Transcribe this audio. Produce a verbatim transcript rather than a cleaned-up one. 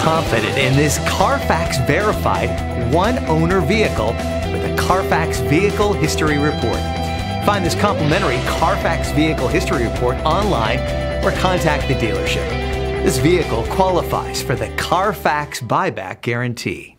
confident in this Carfax verified one-owner vehicle with a Carfax Vehicle History Report. Find this complimentary Carfax Vehicle History Report online or contact the dealership. This vehicle qualifies for the Carfax Buyback Guarantee.